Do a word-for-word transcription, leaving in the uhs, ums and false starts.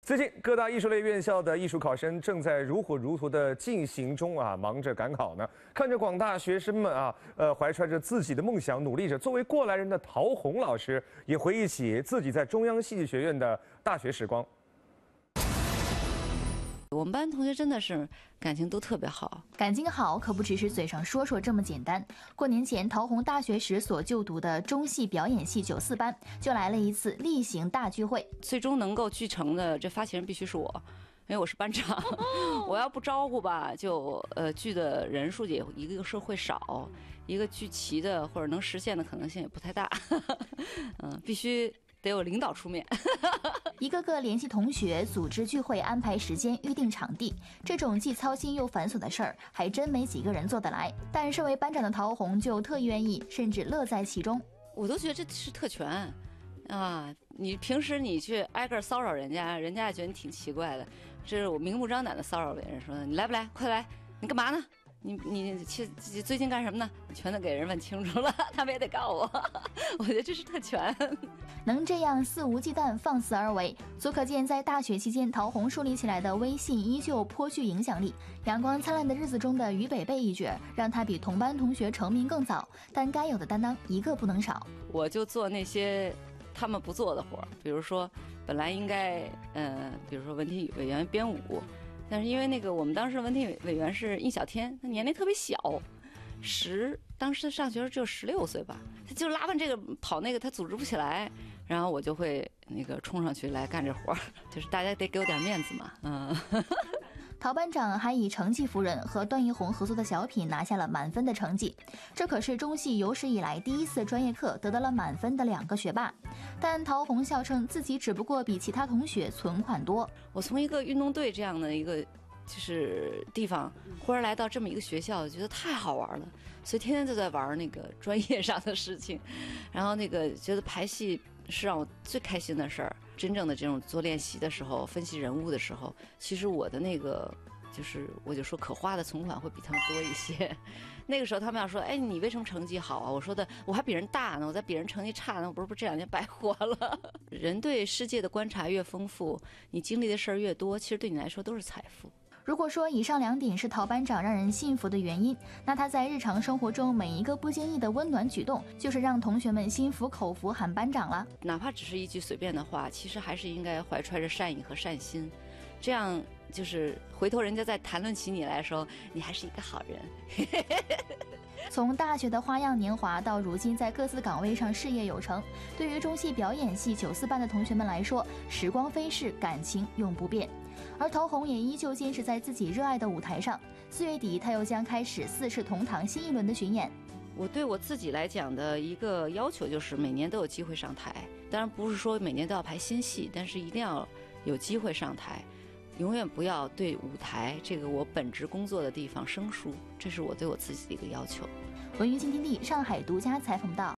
最近各大艺术类院校的艺术考生正在如火如荼的进行中啊，忙着赶考呢。看着广大学生们啊，呃，怀揣着自己的梦想，努力着。作为过来人的陶虹老师也回忆起自己在中央戏剧学院的大学时光。 我们班同学真的是感情都特别好， 感情好可不只是嘴上说说这么简单。过年前，陶虹大学时所就读的中戏表演系九四班就来了一次例行大聚会， 最终能够聚成的这发起人必须是我，因为我是班长。我要不招呼吧，就呃聚的人数也一个是会少，一个聚齐的或者能实现的可能性也不太大。嗯，必须得有领导出面。 一个个联系同学，组织聚会，安排时间，预定场地，这种既操心又繁琐的事儿，还真没几个人做得来。但身为班长的陶虹就特愿意，甚至乐在其中。 我都觉得这是特权啊！你平时你去挨个骚扰人家，人家也觉得你挺奇怪的。这是我明目张胆的骚扰别人，说你来不来？快来！你干嘛呢？你你去最近干什么呢？全都给人问清楚了，他们也得告我。我觉得这是特权。 能这样肆无忌惮、放肆而为，足可见在大学期间陶虹树立起来的威信依旧颇具影响力。阳光灿烂的日子中的于北北一角，让他比同班同学成名更早，但该有的担当一个不能少。 我就做那些他们不做的活，比如说本来应该呃，比如说文体委员编舞。但是因为那个我们当时文体委员是印小天，他年龄特别小，十当时上学只有十六岁吧，他就拉完这个跑那个他组织不起来，然后我就会那个冲上去来干这活，就是大家得给我点面子嘛，嗯。 陶班长还以成绩服人，和段奕宏合作的小品拿下了满分的成绩，这可是中戏有史以来第一次专业课得到了满分的两个学霸。但陶虹笑称自己只不过比其他同学存款多。 我从一个运动队这样的一个就是地方，忽然来到这么一个学校，觉得太好玩了，所以天天都在玩那个专业上的事情，然后那个觉得排戏是让我最开心的事儿。真正的这种做练习的时候，分析人物的时候，其实我的那个就是我就说可花的存款会比他们多一些。那个时候他们要说，哎，你为什么成绩好啊？我说的我还比人大呢，我在比人成绩差呢，我不是不是这两年白活了。人对世界的观察越丰富，你经历的事儿越多，其实对你来说都是财富。 如果说以上两点是陶班长让人信服的原因，那他在日常生活中每一个不经意的温暖举动，就是让同学们心服口服喊班长了。 哪怕只是一句随便的话，其实还是应该怀揣着善意和善心，这样就是回头人家再谈论起你来说，你还是一个好人。 从大学的花样年华到如今在各自岗位上事业有成，对于中戏表演系九四班的同学们来说，时光飞逝，感情永不变。而陶虹也依旧坚持在自己热爱的舞台上。四月底，他又将开始四世同堂新一轮的巡演。 我对我自己来讲的一个要求就是每年都有机会上台，当然不是说每年都要排新戏，但是一定要有机会上台，永远不要对舞台这个我本职工作的地方生疏，这是我对我自己的一个要求。 文娱新天地上海独家采访到。